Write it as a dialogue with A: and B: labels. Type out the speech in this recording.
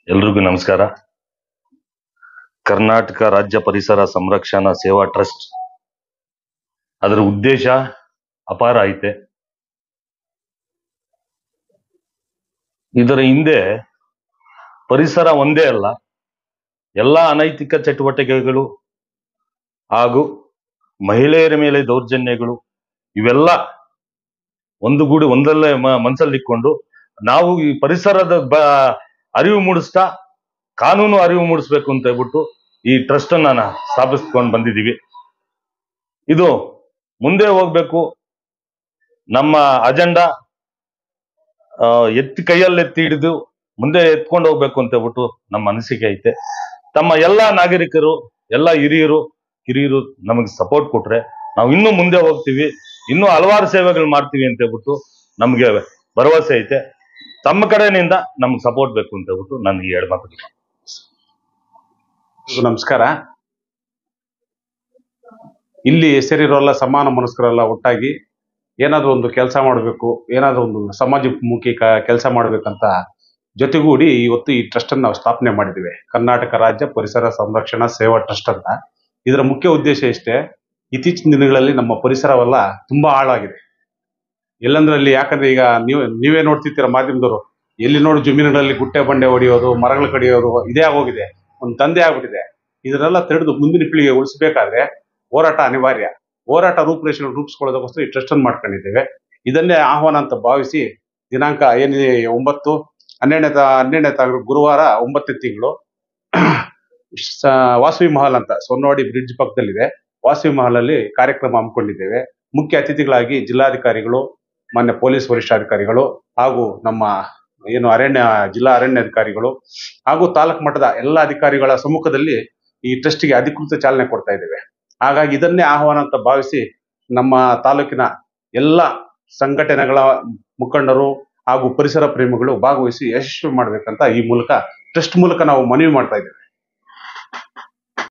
A: ಎಲ್ರಿಗೂ ನಮಸ್ಕಾರ. ಕರ್ನಾಟಕ ರಾಜ್ಯ ಪರಿಸರ ಸಂರಕ್ಷಣಾ ಸೇವಾ ಟ್ರಸ್ಟ್ ಅದರ ಉದ್ದೇಶ ಅಪಾರ ಐತೆ. ಇದರ ಹಿಂದೆ ಪರಿಸರ ಒಂದೇ ಅಲ್ಲ, ಎಲ್ಲ ಅನೈತಿಕ ಚಟುವಟಿಕೆಗಳು ಹಾಗೂ ಮಹಿಳೆಯರ ಮೇಲೆ ದೌರ್ಜನ್ಯಗಳು ಇವೆಲ್ಲ ಒಂದುಗೂಡಿ ಒಂದಲ್ಲೇ ಮನಸ್ಸಲ್ಲಿಟ್ಕೊಂಡು ನಾವು ಈ ಪರಿಸರದ ಅರಿವು ಮೂಡಿಸ್ತಾ ಕಾನೂನು ಅರಿವು ಮೂಡಿಸ್ಬೇಕು ಅಂತ ಹೇಳ್ಬಿಟ್ಟು ಈ ಟ್ರಸ್ಟ್ ಅನ್ನ ಸ್ಥಾಪಿಸ್ಕೊಂಡು ಬಂದಿದ್ದೀವಿ. ಇದು ಮುಂದೆ ಹೋಗ್ಬೇಕು. ನಮ್ಮ ಅಜೆಂಡಾ ಕೈಯಲ್ಲಿ ಹಿಡಿದು ಮುಂದೆ ಎತ್ಕೊಂಡು ಹೋಗ್ಬೇಕು ಅಂತ ಹೇಳ್ಬಿಟ್ಟು ನಮ್ಮ ಅನಿಸಿಕೆ ಐತೆ. ತಮ್ಮ ಎಲ್ಲಾ ನಾಗರಿಕರು, ಎಲ್ಲ ಹಿರಿಯರು ಕಿರಿಯರು ನಮಗೆ ಸಪೋರ್ಟ್ ಕೊಟ್ರೆ ನಾವು ಇನ್ನೂ ಮುಂದೆ ಹೋಗ್ತೀವಿ, ಇನ್ನೂ ಹಲವಾರು ಸೇವೆಗಳು ಮಾಡ್ತೀವಿ ಅಂತ ಹೇಳ್ಬಿಟ್ಟು ನಮ್ಗೆ ಭರವಸೆ ಐತೆ. ತಮ್ಮ ಕಡೆಯಿಂದ ನಮ್ಗೆ ಸಪೋರ್ಟ್ ಬೇಕು ಅಂತ ಹೇಳ್ಬಿಟ್ಟು ನಾನು ಈ ಎರಡು ಮಾತು.
B: ನಮಸ್ಕಾರ. ಇಲ್ಲಿ ಸೇರಿರೋಲ್ಲ ಸಮಾನ ಮನಸ್ಕರೆಲ್ಲ ಒಟ್ಟಾಗಿ ಏನಾದ್ರೂ ಒಂದು ಕೆಲಸ ಮಾಡಬೇಕು, ಏನಾದ್ರೂ ಒಂದು ಸಮಾಜಮುಖಿ ಕೆಲಸ ಮಾಡ್ಬೇಕಂತ ಜೊತೆಗೂಡಿ ಇವತ್ತು ಈ ಟ್ರಸ್ಟ್ ಅನ್ನು ನಾವು ಸ್ಥಾಪನೆ ಮಾಡಿದ್ದೀವಿ. ಕರ್ನಾಟಕ ರಾಜ್ಯ ಪರಿಸರ ಸಂರಕ್ಷಣಾ ಸೇವಾ ಟ್ರಸ್ಟ್ ಅಂತ. ಇದರ ಮುಖ್ಯ ಉದ್ದೇಶ ಇಷ್ಟೇ. ಇತ್ತೀಚಿನ ದಿನಗಳಲ್ಲಿ ನಮ್ಮ ಪರಿಸರವೆಲ್ಲ ತುಂಬಾ ಹಾಳಾಗಿದೆ. ಎಲ್ಲಂದ್ರಲ್ಲಿ, ಯಾಕಂದ್ರೆ ಈಗ ನೀವೇ ನೋಡ್ತಿರ್ತೀರ ಮಾಧ್ಯಮದವರು, ಎಲ್ಲಿ ನೋಡಿ ಜಮೀನುಗಳಲ್ಲಿ ಗುಟ್ಟೆ ಬಂಡೆ ಹೊಡೆಯೋದು, ಮರಗಳು ಕಡಿಯೋದು ಇದೇ ಆಗೋಗಿದೆ, ಒಂದು ದಂಧೆ ಆಗ್ಬಿಟ್ಟಿದೆ. ಇದನ್ನೆಲ್ಲ ತಡೆದು ಮುಂದಿನ ಪೀಳಿಗೆ ಉಳಿಸಬೇಕಾದ್ರೆ ಹೋರಾಟ ಅನಿವಾರ್ಯ. ಹೋರಾಟ ರೂಪುರೇಷೆ ರೂಪಿಸ್ಕೊಳ್ಳೋದಕ್ಕೋಸ್ಕರ ಈ ಟ್ರಸ್ಟ್ ಅನ್ನು ಮಾಡ್ಕೊಂಡಿದ್ದೇವೆ. ಇದನ್ನೇ ಆಹ್ವಾನ ಅಂತ ಭಾವಿಸಿ ದಿನಾಂಕ 12ನೇ ಗುರುವಾರ 9ನೇ ತಿಂಗಳು ವಾಸವಿ ಮಹಲ್ ಅಂತ ಸೊನ್ನವಾಡಿ ಬ್ರಿಡ್ಜ್ ಪಕ್ಕದಲ್ಲಿದೆ, ವಾಸವಿ ಮಹಲ್ ಅಲ್ಲಿ ಕಾರ್ಯಕ್ರಮ ಹಮ್ಮಿಕೊಂಡಿದ್ದೇವೆ. ಮುಖ್ಯ ಅತಿಥಿಗಳಾಗಿ ಜಿಲ್ಲಾಧಿಕಾರಿಗಳು, ಮಾನ್ಯ ಪೊಲೀಸ್ ವರಿಷ್ಠಾಧಿಕಾರಿಗಳು ಹಾಗೂ ನಮ್ಮ ಜಿಲ್ಲಾ ಅರಣ್ಯಾಧಿಕಾರಿಗಳು ಹಾಗೂ ತಾಲೂಕು ಮಟ್ಟದ ಎಲ್ಲ ಅಧಿಕಾರಿಗಳ ಸಮ್ಮುಖದಲ್ಲಿ ಈ ಟ್ರಸ್ಟ್ಗೆ ಅಧಿಕೃತ ಚಾಲನೆ ಕೊಡ್ತಾ ಇದ್ದೇವೆ. ಹಾಗಾಗಿ ಇದನ್ನೇ ಆಹ್ವಾನ ಅಂತ ಭಾವಿಸಿ ನಮ್ಮ ತಾಲೂಕಿನ ಎಲ್ಲ ಸಂಘಟನೆಗಳ ಮುಖಂಡರು ಹಾಗೂ ಪರಿಸರ ಪ್ರೇಮಿಗಳು ಭಾಗವಹಿಸಿ ಯಶಸ್ವಿ ಮಾಡ್ಬೇಕಂತ ಈ ಮೂಲಕ ಟ್ರಸ್ಟ್ ಮೂಲಕ ನಾವು ಮನವಿ ಮಾಡ್ತಾ ಇದ್ದೇವೆ.